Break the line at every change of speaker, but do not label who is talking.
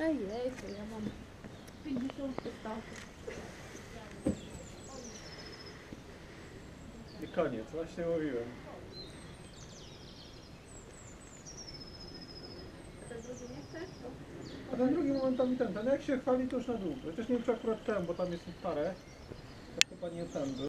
Ojej, to ja mam 50 stawów.
I koniec, właśnie mówiłem.
A ten drugi nie chcesz?
A ten drugi momentami ten jak się chwali, to już na dół. Chociaż nie wiem, czy akurat ten, bo tam jest parę. To chyba nie ten był.